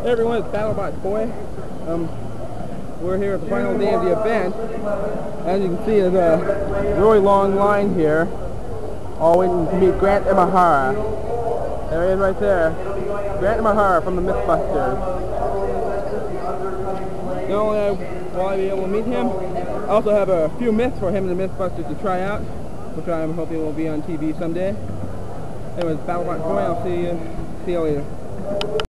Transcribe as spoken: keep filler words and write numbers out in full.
Hey everyone, it's BattleBot Boy. Um, we're here at the final day of the event. As you can see, there's a really long line here, all waiting to meet Grant Imahara. There he is right there. Grant Imahara from the Mythbusters. Not only will I be able to meet him, I also have a few myths for him and the Mythbusters to try out, which I'm hoping will be on T V someday. Anyways, BattleBot Boy, I'll see you, see you later.